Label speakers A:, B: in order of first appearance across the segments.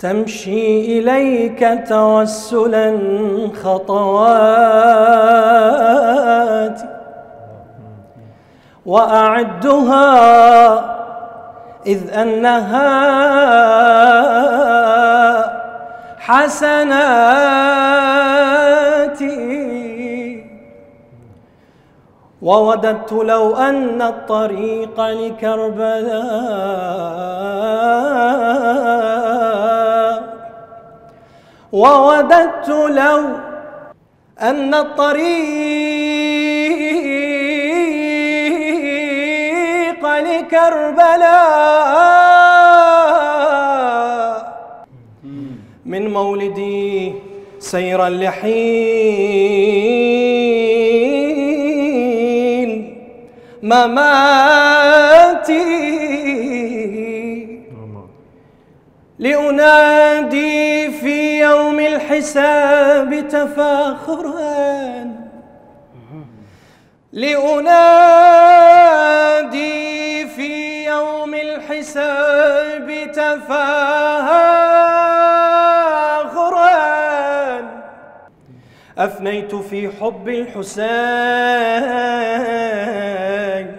A: تمشي إليك توسلا خطواتي وأعدها إذ أنها حسناتي، ووددت لو أن الطريق لكربلاء، ووددت لو أن الطريق لكربلاء من مولدي سيرا لحين مماتي، لأنادي في يوم الحساب تفاخرا، لأنادي في يوم الحساب تفاخرا، أفنيت في حب الحسين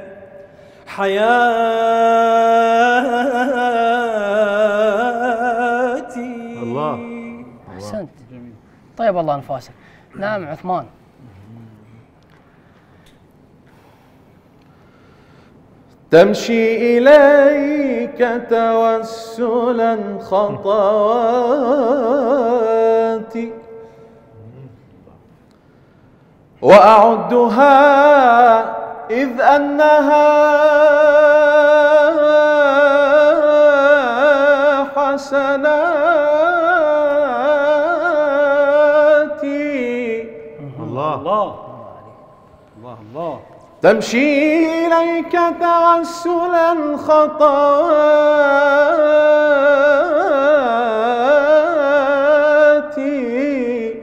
A: حياتي.
B: الله
C: أحسنت. طيب الله أنفاسك. نعم عثمان.
B: تمشي إليك توسلا خطواتي وأعدها إذ أنها حسناتي. الله الله الله الله. تمشي إليك توسلا خطواتي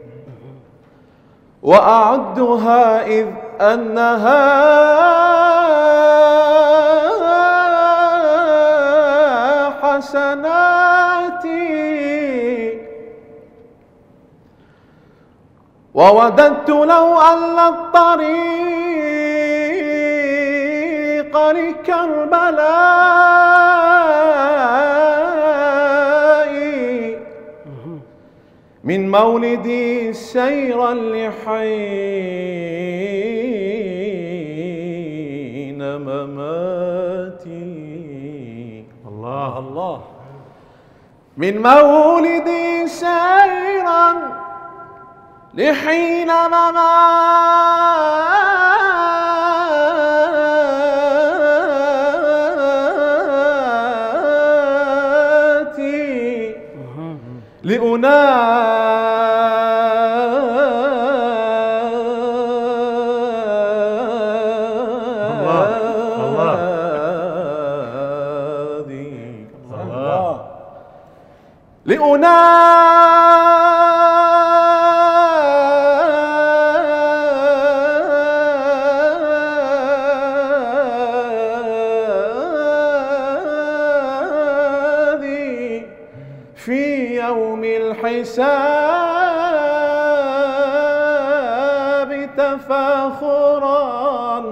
B: وأعدها إذ أنها حسناتي، ووددت لو أن الطريق لكربلاء من مولدي سيرا لحين مماتي. الله الله. من مولدي سيرا لحين مماتي في يوم الحساب تفاخرا،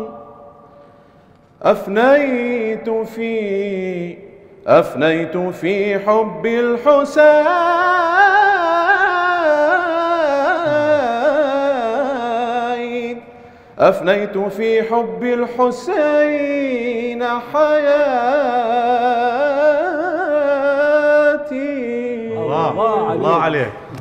B: أفنيت في حب الحسين، أفنيت في حب الحسين حياتي. الله عليك.